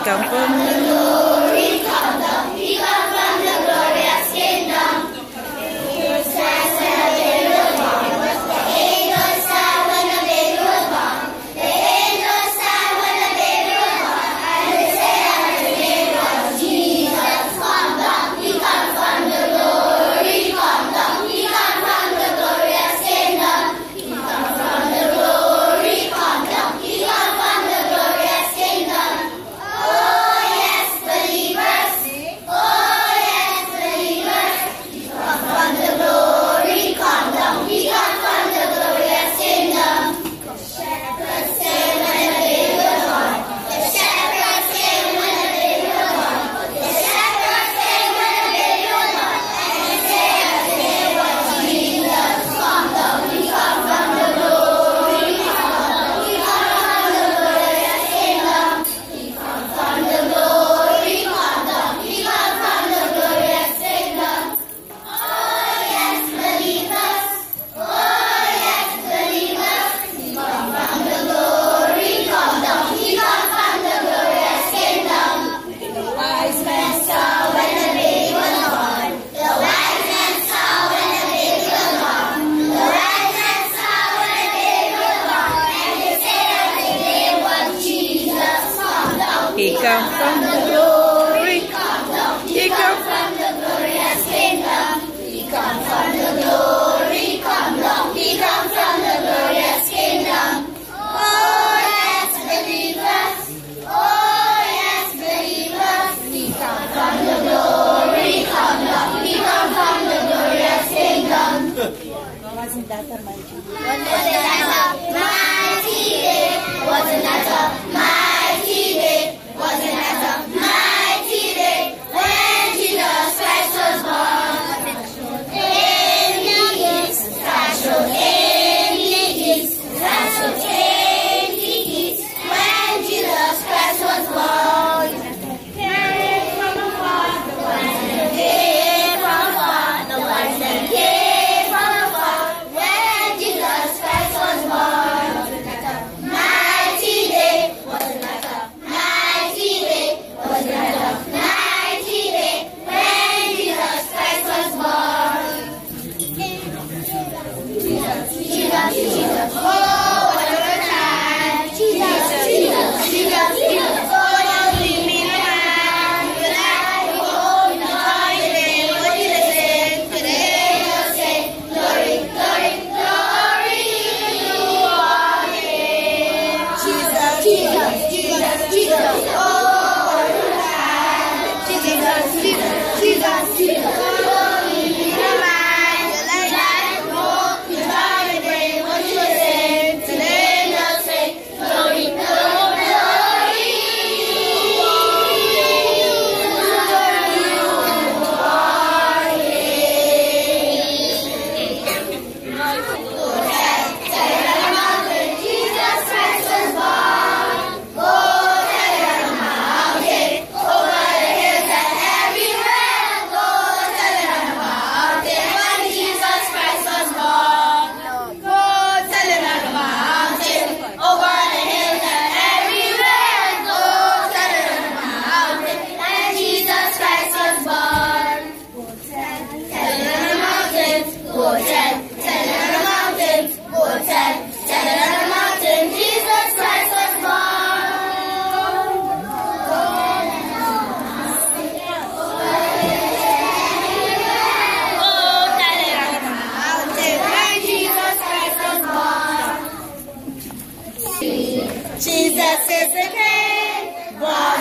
come from the glory, come down. He come from the glorious kingdom. He stands when the baby was born. The angels sang when the baby was born. The angels sang when the baby was born. And they say that his name was Jesus. Come down. He come from the glory, come down. He come from the glorious kingdom. He come from the glory, come down. He come from the glorious kingdom. Oh yes, believers. Oh yes, believers. He come from the glory, come down. He come from the glorious kingdom. The shepherds sang when the baby was born. The shepherds sang when the baby was born. The shepherds sang when the baby was born. And they say that his name was Jesus. Come down. He come from the glory, come down. He come from the glorious kingdom. He come from the glory, come down. He come from the glorious kingdom. Oh yes, believers. Oh yes, believers. He come from the glory, come down. He come from the glorious kingdom. The wise men saw when the baby was born. The wise men saw when the baby was born. The wise men saw when the baby was born. And they say that his name was Jesus. Come down. He come from the glory. Come down. He come from the glorious kingdom. He come from the glory. Come down. He come from the glorious kingdom. Oh yes, believers. Oh yes, believers. He come from the glory. Come down. He come from the glorious kingdom. Wasn't that a mighty? Wasn't that a mighty day? Wasn't that a mighty day? Wasn't that a mighty day when Jesus Christ was born? In the east, that showed in the east, that showed in the east when Jesus Christ was born. Came from afar, the wise men came from afar, the wise men came from afar when Jesus Christ was born. Wasn't that a mighty day? Wasn't that a mighty day? Wasn't that a mighty day when Jesus Christ was born? Jesus, oh, what a good time. Jesus, oh, don't leave me behind. When I go home, enjoy the day, what you listen. Today you'll say, glory, glory, glory to our name. Jesus, oh, what a good time. Jesus, oh, don't leave me behind. When I go home, enjoy the day, what you listen. Today you'll say, glory, glory, glory to our Tell it on the mountain, Jesus Christ was born. Go tell it on the mountain, over the hills and everywhere. Go tell it on the mountain, when Jesus Christ was born. Go tell it on the mountain, over the hills and everywhere. Go tell it on the mountain, when Jesus Christ was born. Tell it on the mountains, go tell it on the mountains, go tell it on the mountain, Jesus Christ was born. Oh, tell it on the mountain, when Jesus Christ was born. Jesus is the King, born